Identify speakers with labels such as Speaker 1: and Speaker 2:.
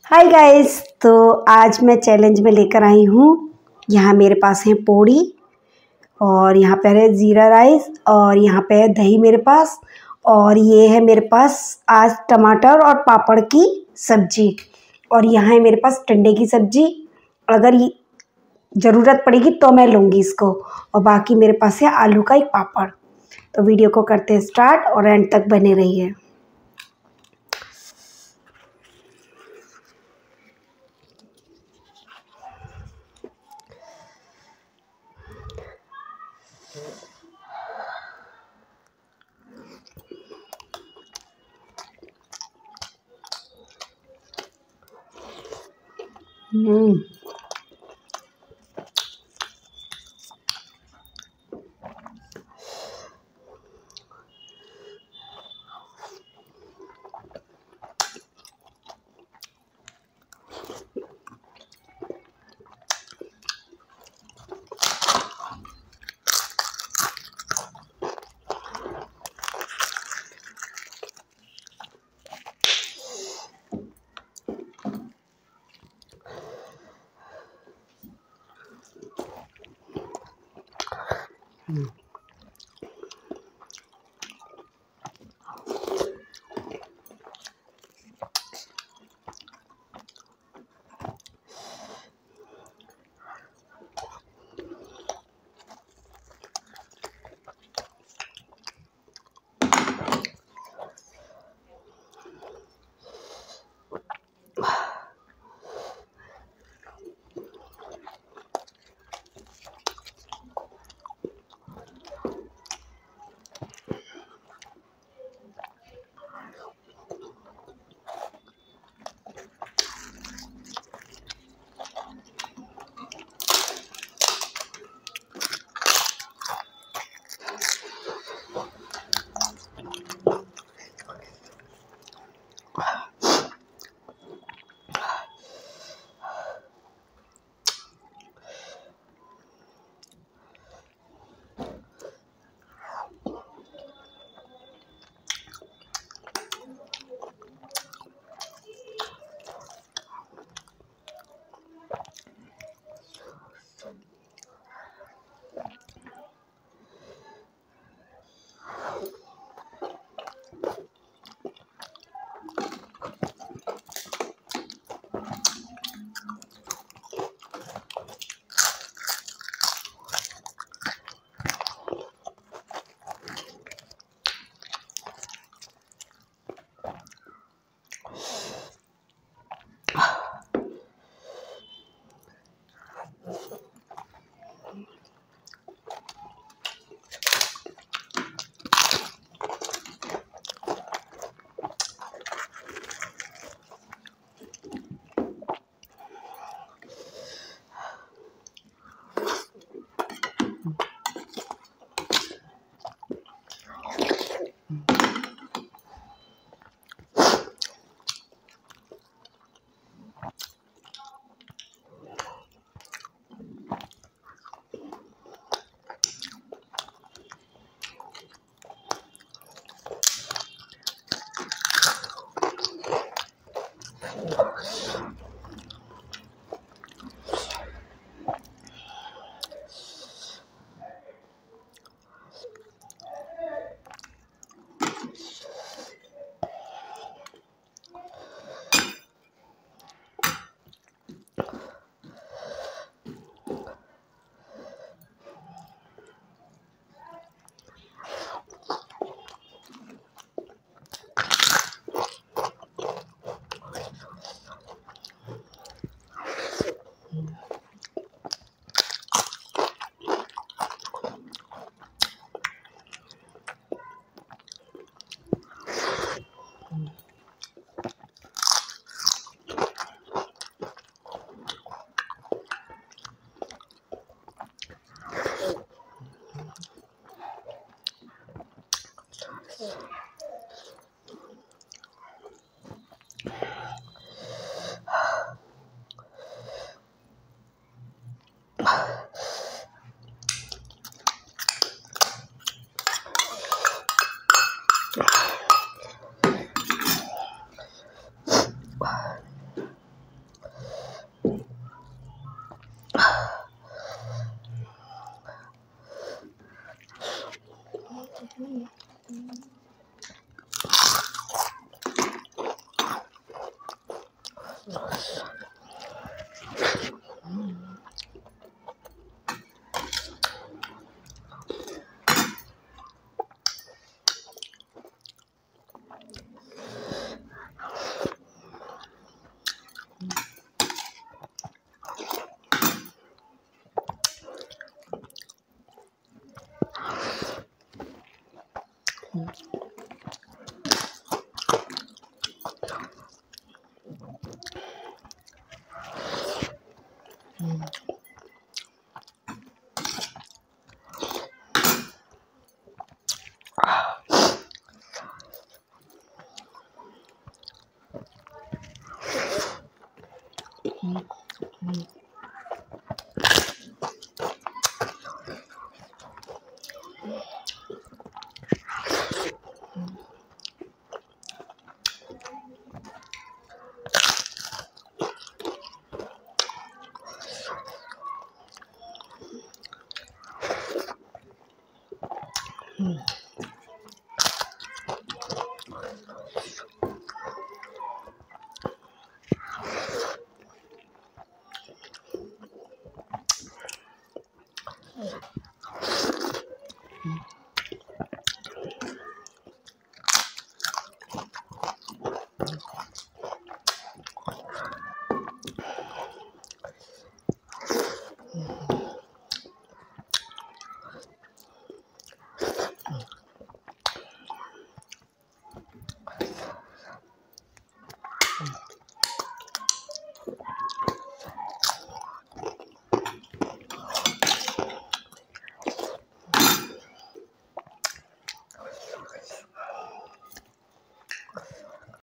Speaker 1: Hi guys. तो आज मैं चैलेंज में लेकर आई हूँ। यहाँ मेरे पास है पूड़ी और यहाँ पर है ज़ीरा राइस और यहाँ पे है दही मेरे पास। और ये है मेरे पास आज टमाटर और पापड़ की सब्जी। और यहाँ है मेरे पास टिंडे की सब्जी। अगर ज़रूरत पड़ेगी तो मैं लूँगी इसको। और बाकी मेरे पास है आलू का एक पापड़। तो वीडियो को करते हैं स्टार्ट और एंड तक बने रहिए। हम्म